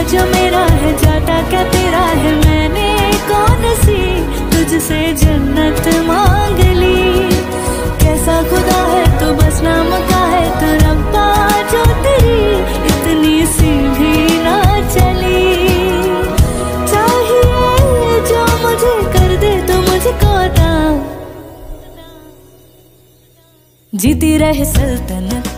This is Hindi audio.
जो मेरा है जाता क्या तेरा है, मैंने कौन सी तुझसे जन्नत मांग ली। कैसा खुदा है तो बस नाम का है तो रब्बा, जो तेरी इतनी सी भी ना चली। चाहिए जो मुझे कर दे तो मुझको दा, जीती रहे सल्तनत